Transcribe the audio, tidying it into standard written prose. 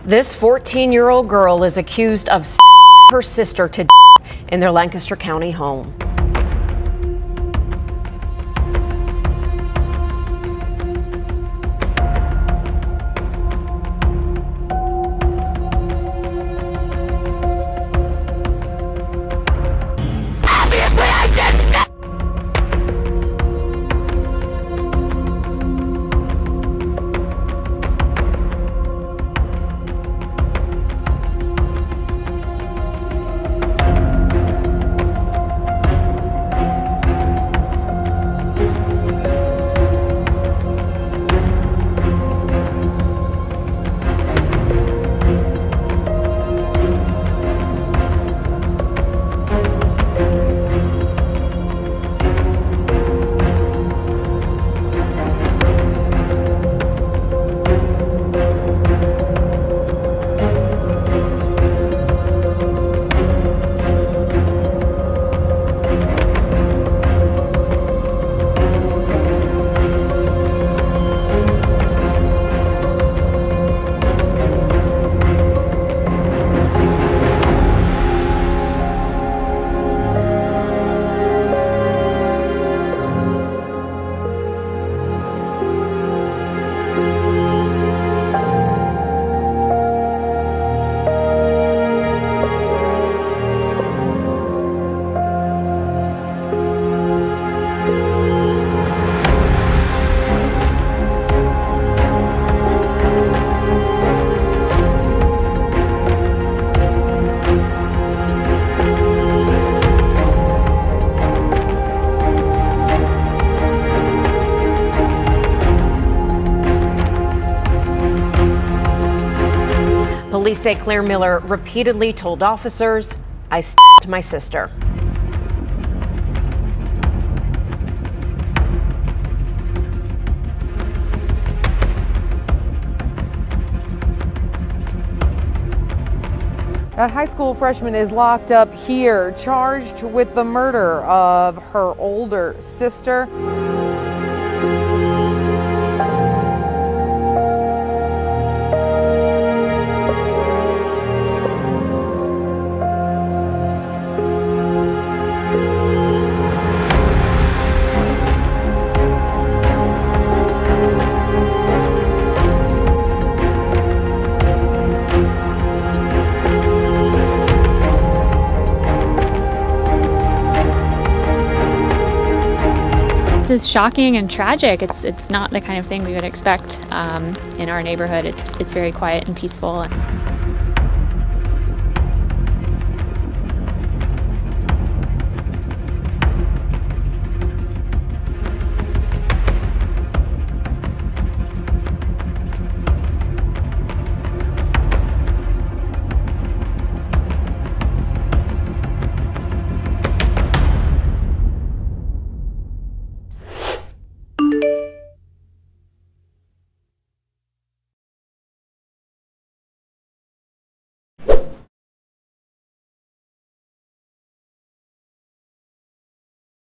This 14-year-old girl is accused of her sister to in their Lancaster County home. Police say Claire Miller repeatedly told officers, "I stabbed my sister." A high school freshman is locked up here, charged with the murder of her older sister. This is shocking and tragic. It's not the kind of thing we would expect in our neighborhood. It's very quiet and peaceful.